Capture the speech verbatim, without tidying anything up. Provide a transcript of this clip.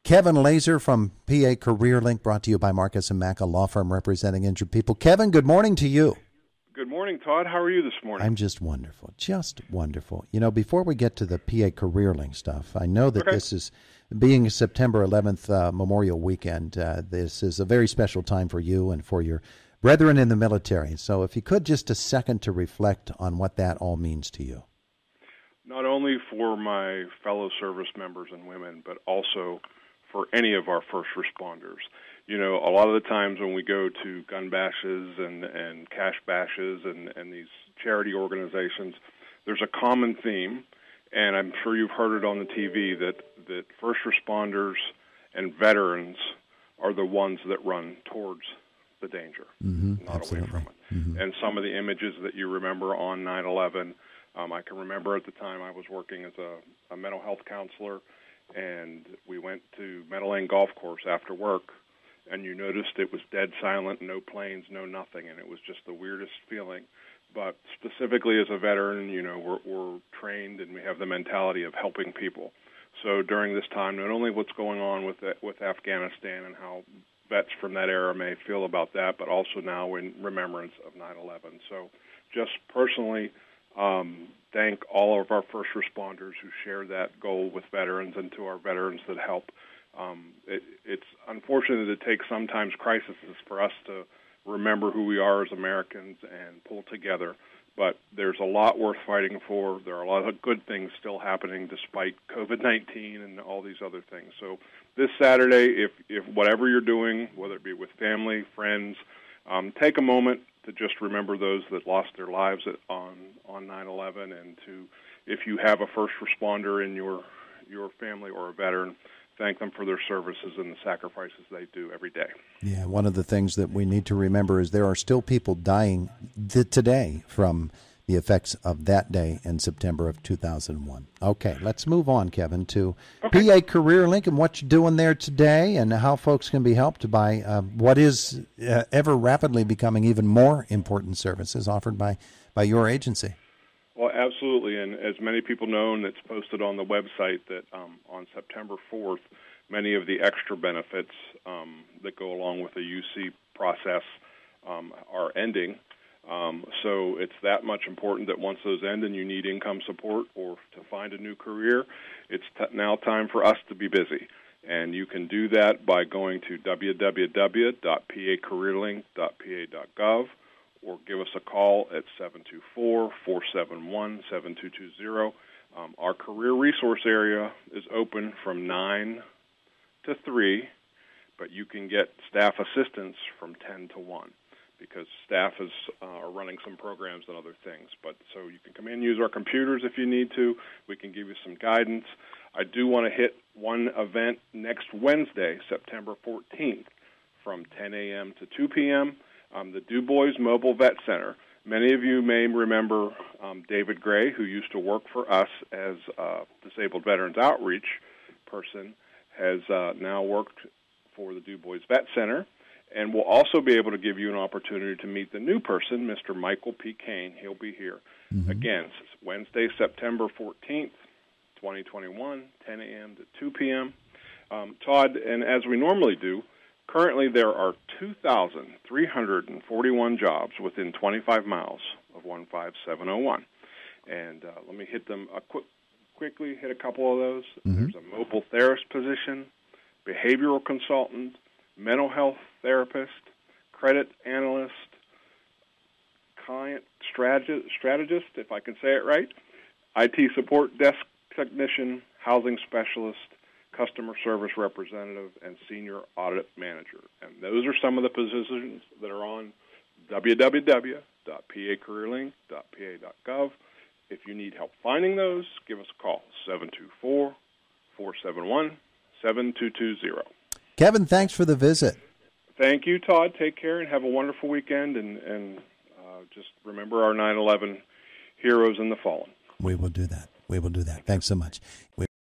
Kevin Lazor from P A Careerlink, brought to you by Marcus and Mack, a law firm representing injured people. Kevin, good morning to you. Good morning, Todd. How are you this morning? I'm just wonderful, just wonderful. You know, before we get to the P A Careerlink stuff, I know that okay. this is, being September eleventh, uh, Memorial Weekend, uh, this is a very special time for you and for your brethren in the military. So if you could, just a second to reflect on what that all means to you. Not only for my fellow service members and women, but also for any of our first responders. You know, a lot of the times when we go to gun bashes and, and cash bashes and, and these charity organizations, there's a common theme, and I'm sure you've heard it on the T V, that, that first responders and veterans are the ones that run towards the danger, mm-hmm, not absolutely. away from it. Mm-hmm. And some of the images that you remember on nine eleven, um, I can remember at the time I was working as a, a mental health counselor, and we went to Meadow Lane Golf Course after work, and you noticed it was dead silent, no planes, no nothing, and it was just the weirdest feeling. But specifically as a veteran, you know, we're, we're trained and we have the mentality of helping people. So during this time, not only what's going on with the, with Afghanistan and how vets from that era may feel about that, but also now in remembrance of nine eleven. So just personally, um, thank all of our first responders who share that goal with veterans, and to our veterans that help. Um, it, it's unfortunate it takes sometimes crises for us to remember who we are as Americans and pull together, but there's a lot worth fighting for. There are a lot of good things still happening despite COVID nineteen and all these other things. So this Saturday, if, if whatever you're doing, whether it be with family, friends, um, take a moment to just remember those that lost their lives at, on on nine eleven, and to, if you have a first responder in your your family or a veteran, thank them for their services and the sacrifices they do every day. Yeah, one of the things that we need to remember is there are still people dying th- today from the effects of that day in September of two thousand one. Okay, let's move on, Kevin, to okay. P A Careerlink and what you're doing there today and how folks can be helped by uh, what is uh, ever rapidly becoming even more important services offered by, by your agency. Well, absolutely, and as many people know, and it's posted on the website, that um, on September fourth, many of the extra benefits um, that go along with the U C process um, are ending. Um, so it's that much important that once those end and you need income support or to find a new career, it's t- now time for us to be busy. And you can do that by going to w w w dot p a careerlink dot p a dot gov or give us a call at seven two four, four seven one, seven two two zero. Um, our career resource area is open from nine to three, but you can get staff assistance from ten to one. Because staff is uh, are running some programs and other things. But so you can come in and use our computers if you need to. We can give you some guidance. I do want to hit one event next Wednesday, September fourteenth, from ten a.m. to two p.m., um, the Du Bois Mobile Vet Center. Many of you may remember um, David Gray, who used to work for us as a Disabled Veterans Outreach person, has uh, now worked for the Du Bois Vet Center. And we'll also be able to give you an opportunity to meet the new person, Mister Michael P. Kane. He'll be here. Mm-hmm. Again, it's Wednesday, September fourteenth, twenty twenty-one, ten a.m. to two p.m. Um, Todd, and as we normally do, currently there are two thousand three hundred forty-one jobs within twenty-five miles of one five seven oh one. And uh, let me hit them a quick, quickly, hit a couple of those. Mm-hmm. There's a mobile therapist position, behavioral consultant, mental health therapist, credit analyst, client strategist, strategist, if I can say it right, I T support desk technician, housing specialist, customer service representative, and senior audit manager. And those are some of the positions that are on w w w dot p a careerlink dot p a dot gov. If you need help finding those, give us a call, seven two four, four seven one, seven two two zero. Kevin, thanks for the visit. Thank you, Todd. Take care and have a wonderful weekend. And, and uh, just remember our nine eleven heroes and the fallen. We will do that. We will do that. Thanks so much. We